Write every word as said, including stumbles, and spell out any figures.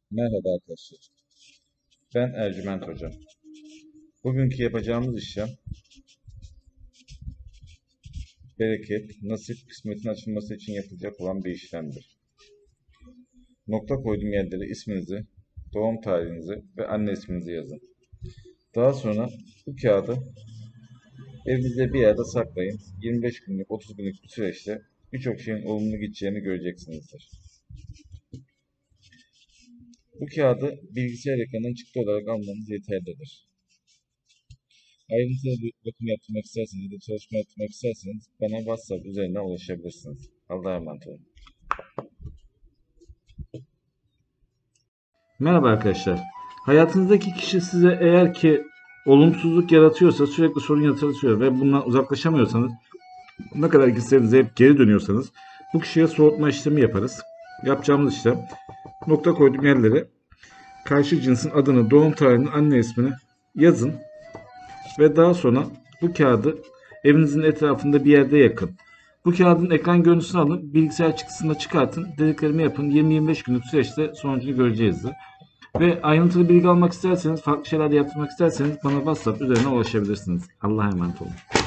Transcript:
Merhaba arkadaşlar. Ben Ercüment Hocam. Bugünkü yapacağımız işlem bereket, nasip, kısmetin açılması için yapılacak olan bir işlemdir. Nokta koyduğum yerlere isminizi, doğum tarihinizi ve anne isminizi yazın. Daha sonra bu kağıdı evinizde bir yerde saklayın. yirmi beş günlük, otuz günlük bir süreçte birçok şeyin olumlu gideceğini göreceksinizdir. Bu kağıdı bilgisayar ekranından çıktı olarak almanız yeterlidir. Ayrıntılı bir bakım yaptırmak isterseniz ya da çalışma yaptırmak isterseniz bana WhatsApp üzerinden ulaşabilirsiniz. Allah'a emanet olun. Merhaba arkadaşlar. Hayatınızdaki kişi size eğer ki olumsuzluk yaratıyorsa, sürekli sorun yaratıyor ve bundan uzaklaşamıyorsanız, ne kadar gitseniz hep geri dönüyorsanız bu kişiye soğutma işlemi yaparız. Yapacağımız işlem nokta koyduğum yerlere karşı cinsin adını, doğum tarihini, anne ismini yazın ve daha sonra bu kağıdı evinizin etrafında bir yerde yakın. Bu kağıdın ekran görüntüsünü alın, bilgisayar çıktısında çıkartın, dediklerimi yapın. yirmi yirmi beş günlük süreçte sonucunu göreceğizdir. Ve ayrıntılı bilgi almak isterseniz, farklı şeyler yapmak isterseniz bana WhatsApp üzerinden ulaşabilirsiniz. Allah'a emanet olun.